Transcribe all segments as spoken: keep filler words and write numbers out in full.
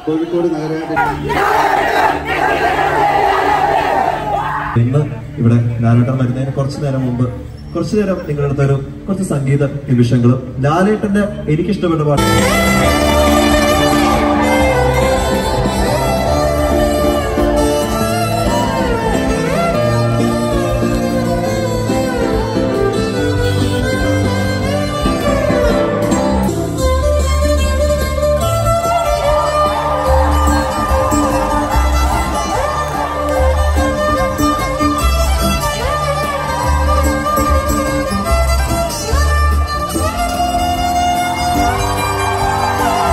കോഴിക്കോട് നഗരമായിട്ട് ഇന്ന് ഇവിടെ ലാലേട്ടൻ വരുന്നതിന് കുറച്ചു നേരം മുമ്പ് കുറച്ചു നേരം നിങ്ങളുടെ അടുത്തൊരു കുറച്ച് സംഗീത നിമിഷങ്ങളും ലാലേട്ടന്റെ എനിക്കിഷ്ടപ്പെട്ട പാട്ട് Oh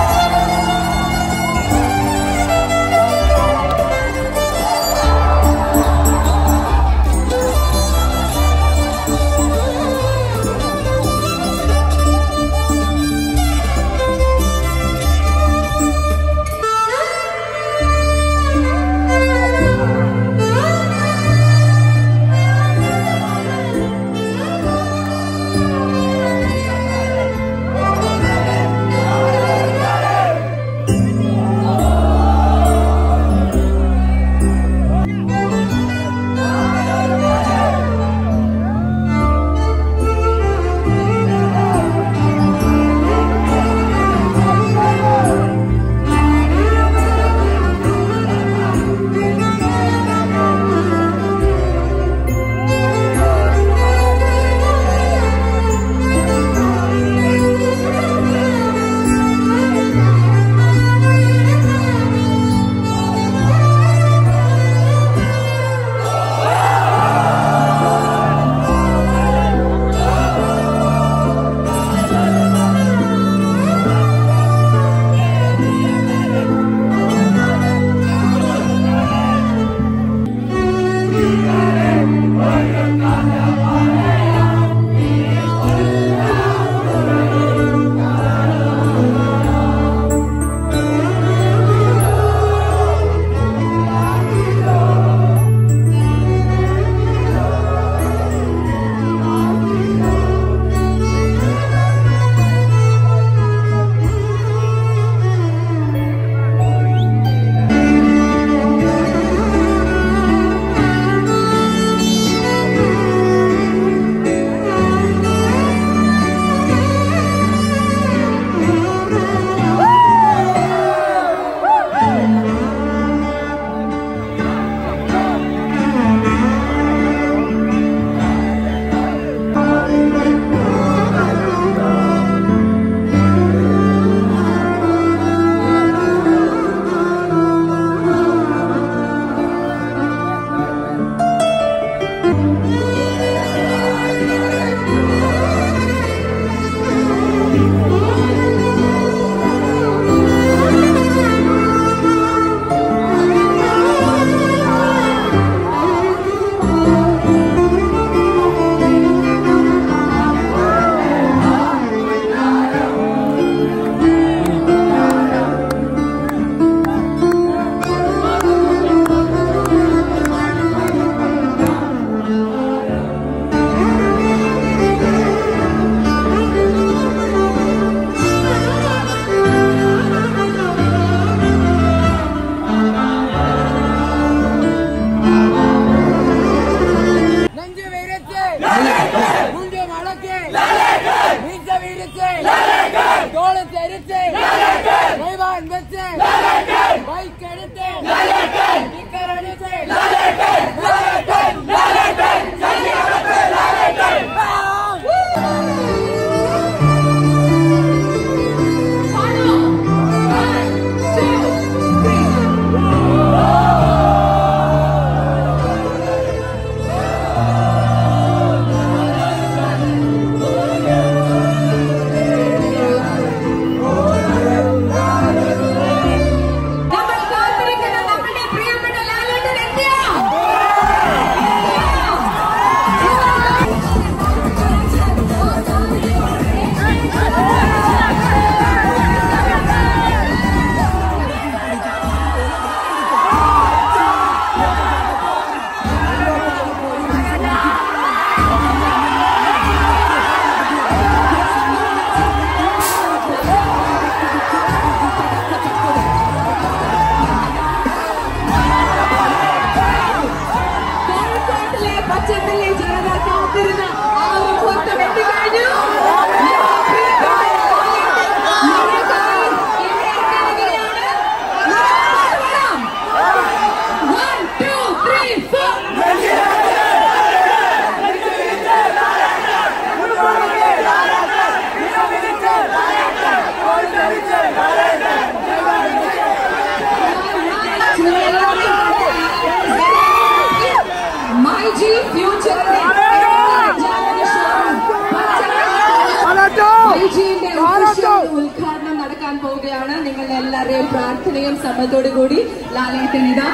നിങ്ങളുടെ എല്ലാവരുടെയും പ്രാർത്ഥനയും സമ്മതത്തോടു കൂടി ലാലേട്ടൻ ഇതാ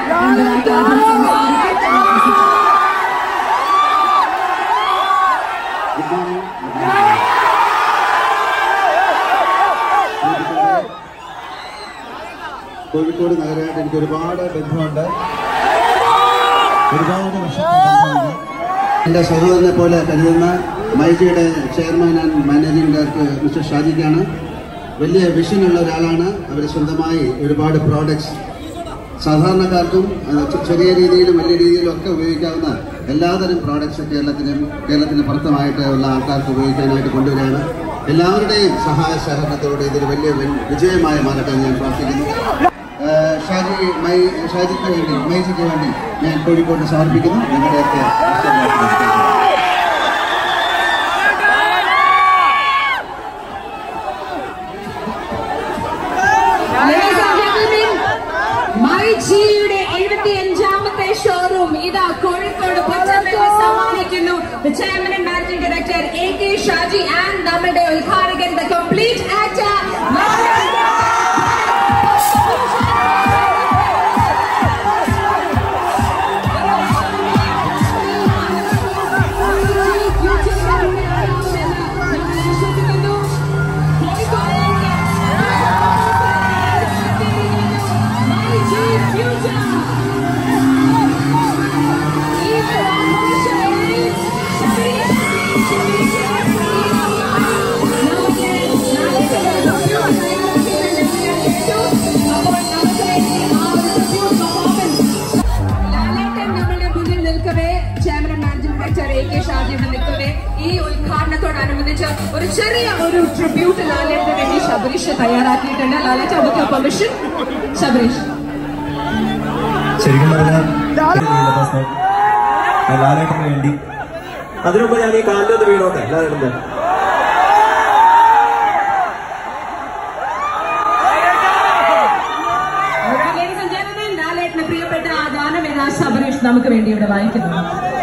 കോഴിക്കോട് നഗരമായിട്ട് എനിക്ക് ഒരുപാട് ബന്ധമുണ്ട്, ഒരുപാട് വർഷത്തെ എൻ്റെ സഹോദരനെ പോലെ കരുതുന്ന മൈജിയുടെ chairman and managing director mister ഷാജിക്കാണ്. വലിയ വിഷനുള്ള ഒരാളാണ്. അവർ സ്വന്തമായി ഒരുപാട് പ്രോഡക്ട്സ് സാധാരണക്കാർക്കും ചെറിയ രീതിയിലും വലിയ രീതിയിലും ഒക്കെ ഉപയോഗിക്കാവുന്ന എല്ലാതരം പ്രോഡക്ട്സ് കേരളത്തിലും കേരളത്തിന് പുറത്തുമായിട്ട് ഉള്ള ആൾക്കാർക്ക് ഉപയോഗിക്കാനായിട്ട് കൊണ്ടുവരികയാണ്. എല്ലാവരുടെയും സഹായ സഹകരണത്തോടെ ഇതൊരു വലിയ വിജയമായി മാറട്ടെ ഞാൻ പ്രാർത്ഥിക്കുന്നു. ഷാജി മൈ ഷാജിക്ക് വേണ്ടി മൈജിക്ക് വേണ്ടി ഞാൻ കോഴിക്കോട് സമർപ്പിക്കുന്നു. നിങ്ങളുടെയൊക്കെ മൈജിയുടെ എഴുപത്തിയഞ്ചാമത്തെ ഷോറൂം ഇതാ കോഴിക്കോട് സമ്മാനിക്കുന്നു. The chairman and managing director A K Shaji and നമ്മുടെ ഉദ്ഘാടകൻ the complete actor ഈ ഉദ്ഘാടനത്തോടനുബന്ധിച്ച് ഒരു ചെറിയ ഒരു ട്രിബ്യൂട്ട് ലാലേട്ടന് വേണ്ടി ശബരീഷ് തയ്യാറാക്കിയിട്ടുണ്ട്. ലാലേട്ട നമുക്ക് പെർമിഷൻ. ശബരീഷ് ശരിക്കും പറഞ്ഞാൽ ലാലേട്ടന് വേണ്ടി അതിനുമുമ്പ് ഞാൻ ഈ കാലിലൊന്ന് വീണോട്ടെ. ലാലേട്ടന്റെ ലാലേട്ടന് പ്രിയപ്പെട്ട ആ ഗാനം ഏതാ ശബരീഷ് നമുക്ക് വേണ്ടി ഇവിടെ വായിക്കുന്നു.